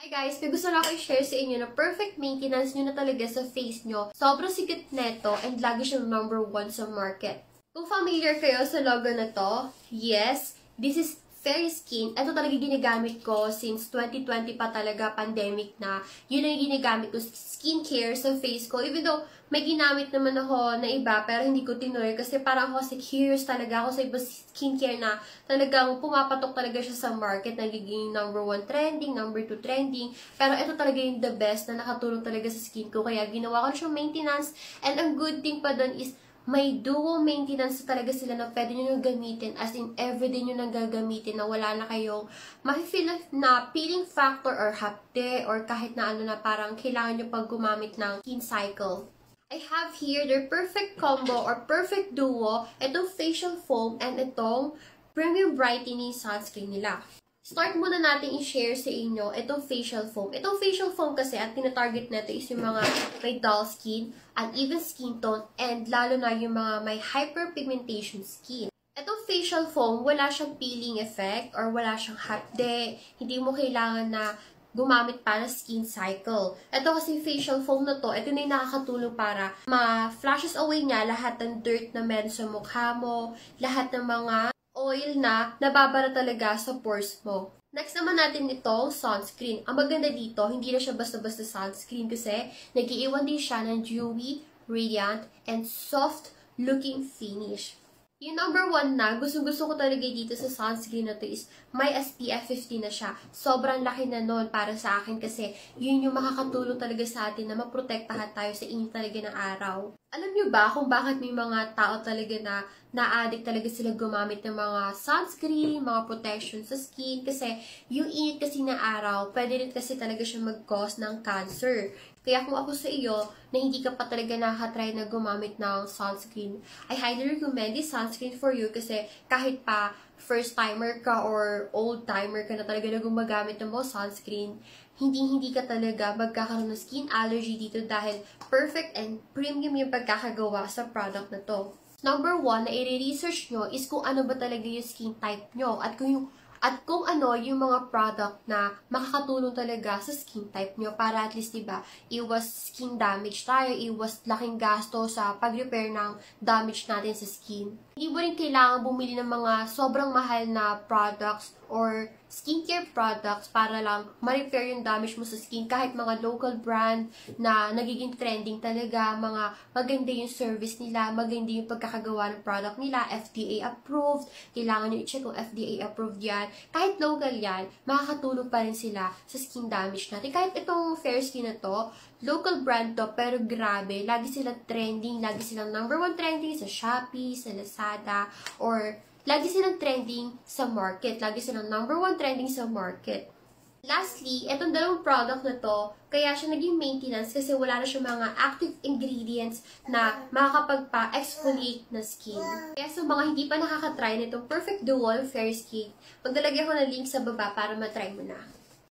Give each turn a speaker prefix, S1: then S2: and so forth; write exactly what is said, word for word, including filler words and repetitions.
S1: Hi guys! May gusto lang ako i-share sa inyo na perfect maintenance nyo na talaga sa face nyo. Sobrang sikat neto and lagi siyang number one sa market. Kung familiar kayo sa logo na to, yes, this is Fair Skin. Ito talaga ginagamit ko since twenty twenty pa talaga, pandemic na. Yun ang ginagamit ko skincare sa face ko. Even though may ginamit naman ako na iba, pero hindi ko tinuloy kasi parang ako kasi curious talaga ako sa iba skincare na talagang pumapatok talaga siya sa market. Nagiging number one trending, number two trending. Pero ito talaga yung the best na nakatulong talaga sa skin ko. Kaya ginawa ko siyang maintenance. And ang good thing pa doon is may dual maintenance talaga sila na pwede nyo nang gamitin, as in everyday nyo nang gagamitin na wala na kayong ma-feel na peeling factor or hapde or kahit na ano na parang kailangan nyo pag gumamit ng skin cycle. I have here their perfect combo or perfect duo, itong facial foam and itong premium brightening sunscreen nila. Start muna natin i-share sa inyo itong facial foam. Itong facial foam kasi at tina-target nito is yung mga may dull skin, uneven skin tone, and lalo na yung mga may hyperpigmentation skin. Itong facial foam, wala siyang peeling effect or wala siyang hapde. Hindi mo kailangan na gumamit para skin cycle. Ito kasi facial foam na to, ito na yung nakakatulong para ma-flashes away niya lahat ng dirt na meron sa mukha mo, lahat ng mga oil na nababara talaga sa pores mo. Next naman natin itong sunscreen. Ang maganda dito, hindi na siya basta-basta sunscreen kasi nag-iiwan din siya ng dewy, radiant, and soft-looking finish. Yung number one na, gusto-gusto ko talaga dito sa sunscreen na to is may S P F fifty na siya. Sobrang laki na nun para sa akin kasi yun yung makakatulong talaga sa atin na maprotektahan tayo sa init talaga ng araw. Alam nyo ba kung bakit may mga tao talaga na na-addict talaga sila gumamit ng mga sunscreen, mga protection sa skin? Kasi yung init kasi na araw, pwede rin kasi talaga siya mag-cause ng cancer. Kaya kung ako sa iyo, na hindi ka pa talaga nakatry na gumamit ng sunscreen, I highly recommend this sunscreen for you kasi kahit pa first timer ka or old timer ka na talaga na gumagamit ng mga sunscreen, hindi-hindi ka talaga magkakaroon ng skin allergy dito dahil perfect and premium yung pagkakagawa sa product na to. Number one na i-research nyo is kung ano ba talaga yung skin type nyo at kung yung At kung ano yung mga product na makakatulong talaga sa skin type nyo para at least, diba, iwas skin damage tayo, iwas laking gasto sa pag-repair ng damage natin sa skin. Hindi mo rin kailangan bumili ng mga sobrang mahal na products or skincare products para lang ma-repair yung damage mo sa skin. Kahit mga local brand na nagiging trending talaga, mga maganda yung service nila, maganda yung pagkakagawa ng product nila, F D A approved, kailangan nyo i-check kung F D A approved yan. Kahit local yan, makakatulong pa rin sila sa skin damage natin. Kahit itong Fair Skin na to, local brand to, pero grabe, lagi silang trending, lagi silang number one trending sa Shopee, sa Lazada, or lagi silang trending sa market. Lagi silang number one trending sa market. Lastly, itong dalawang product na to, kaya siya naging maintenance kasi wala na siya mga active ingredients na makakapagpa-exfoliate na skin. Kaya sa mga hindi pa nakakatry nitong Perfect Duo Fair Skin, maglalagay ko na link sa baba para matry mo na.